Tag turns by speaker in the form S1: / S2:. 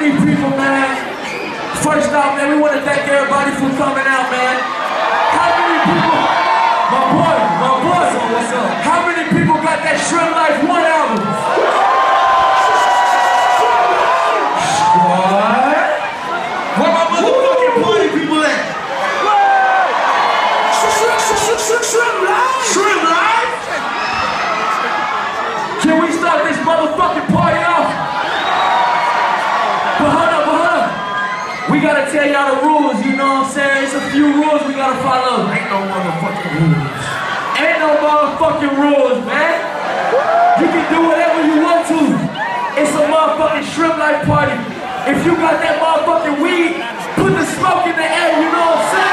S1: many people, man. First off, man, we want to thank everybody for coming out, man. How many people, my boy, what's up? How many people got that Shrimp Life 1 album? What? Where my motherfucking party people at? Shrimp Life? Shrimp Life? Can we start this motherfucking party off? But hold up. We gotta tell y'all the rules, you know what I'm saying? It's a few rules we gotta follow. Ain't no motherfucking rules. Ain't no motherfucking rules, man. You can do whatever you want to. It's a motherfucking Shrimp Life party. If you got that motherfucking weed, put the smoke in the air, you know what I'm saying?